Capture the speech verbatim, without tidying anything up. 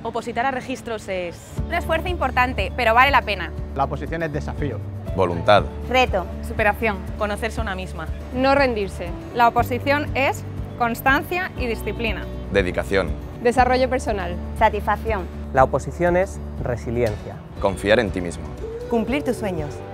Opositar a registros es... Un esfuerzo importante, pero vale la pena. La oposición es desafío. Voluntad. Reto. Superación. Conocerse a una misma. No rendirse. La oposición es constancia y disciplina. Dedicación. Desarrollo personal. Satisfacción. La oposición es resiliencia. Confiar en ti mismo. Cumplir tus sueños.